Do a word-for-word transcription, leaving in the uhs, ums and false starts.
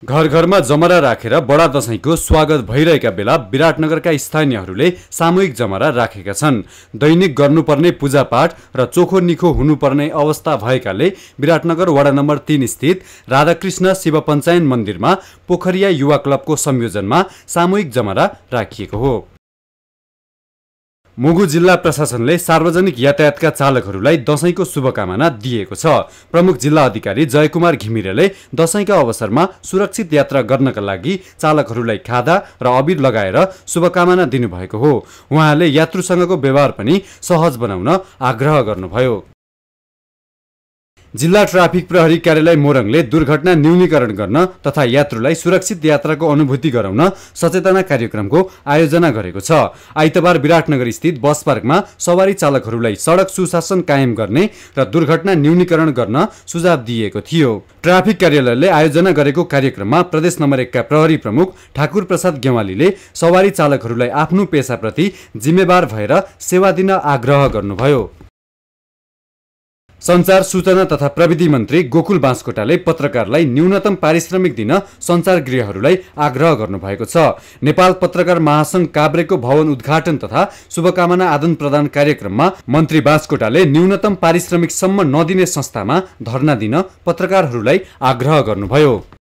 घर घरमा जमरा राखेर बडा दशैंको स्वागत भइरहेका बेला विराटनगरका स्थानीयहरूले सामूहिक जमरा राखेका छन्। दैनिक गर्नुपर्ने पूजापाठ र चोखो निखो हुनुपर्ने अवस्था भएकाले विराटनगर वडा नम्बर तीन स्थित राधाकृष्ण शिव पञ्चायन मन्दिरमा पोखरिया युवा क्लबको संयोजनमा सामूहिक जमरा राखिएको हो। मुगु जिल्ला प्रशासनले सार्वजनिक यातायातका चालकहरूलाई दशैंको शुभकामना दिएको छ। प्रमुख जिल्ला अधिकारी जयकुमार घिमिरेले दशैंका अवसरमा सुरक्षित यात्रा गर्नका लागि चालकहरूलाई खादा र अबिर लगाएर शुभकामना दिनुभएको हो। उहाँले यात्रुसँगको व्यवहार पनि सहज बनाउन आग्रह गर्नुभयो। जिल्ला ट्राफिक प्रहरी कार्यालय मोरङले दुर्घटना न्यूनीकरण गर्न तथा यात्रुलाई सुरक्षित यात्राको अनुभूति गराउन सचेतना कार्यक्रमको आयोजना गरेको छ। आइतबार विराटनगर स्थित बस पार्कमा सवारी चालकहरूलाई सडक सुशासन कायम गर्ने र दुर्घटना न्यूनीकरण गर्न सुझाव दिएको थियो। ट्राफिक कार्यालयले आयोजना गरेको कार्यक्रममा प्रदेश नम्बर एकका प्रहरी प्रमुख ठाकुर प्रसाद गेवालीले सवारी चालकहरूलाई आफ्नो पेसाप्रति जिम्मेवार भएर सेवा दिन आग्रह गर्नुभयो। सञ्चार सूचना तथा प्रविधि मन्त्री गोकुल बास्कोटाले पत्रकारलाई न्यूनतम पारिश्रमिक दिन सञ्चारगृहहरूलाई आग्रह गर्नुभएको छ। नेपाल पत्रकार महासंघ काभ्रेको भवन उद्घाटन तथा शुभकामना आदान प्रदान कार्यक्रममा मन्त्री बास्कोटाले न्यूनतम पारिश्रमिकसम्म नदिने संस्थामा धर्ना दिन पत्रकारहरूलाई आग्रह गर्नुभयो।